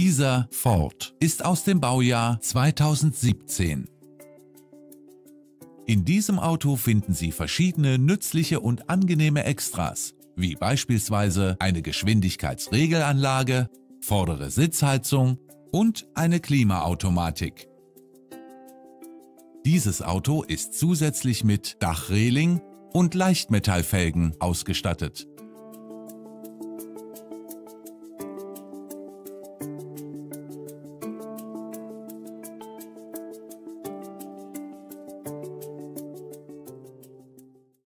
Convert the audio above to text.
Dieser Ford ist aus dem Baujahr 2017. In diesem Auto finden Sie verschiedene nützliche und angenehme Extras, wie beispielsweise eine Geschwindigkeitsregelanlage, vordere Sitzheizung und eine Klimaautomatik. Dieses Auto ist zusätzlich mit Dachreling und Leichtmetallfelgen ausgestattet.